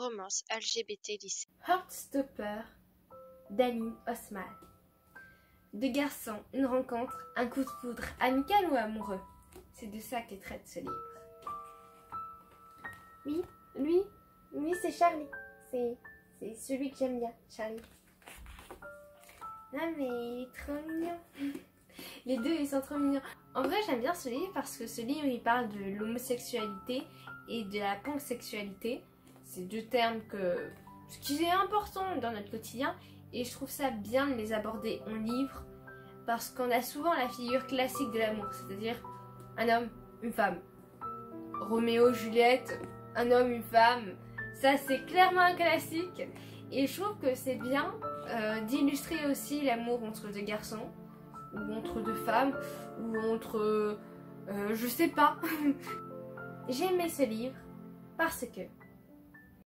romance LGBT lycée. Heartstopper d'Aline Osman. Deux garçons, une rencontre, un coup de foudre, amical ou amoureux? C'est de ça que traite ce livre. Oui, c'est Charlie. C'est celui que j'aime bien, Charlie. Non mais il est trop mignon. Les deux ils sont trop mignons. En vrai j'aime bien ce livre parce que ce livre il parle de l'homosexualité et de la pansexualité. C'est deux termes qui est important dans notre quotidien et je trouve ça bien de les aborder en livre parce qu'on a souvent la figure classique de l'amour, c'est-à-dire un homme, une femme. Roméo, Juliette, un homme, une femme. Ça c'est clairement un classique et je trouve que c'est bien d'illustrer aussi l'amour entre deux garçons ou entre deux femmes ou entre je sais pas. J'ai aimé ce livre parce que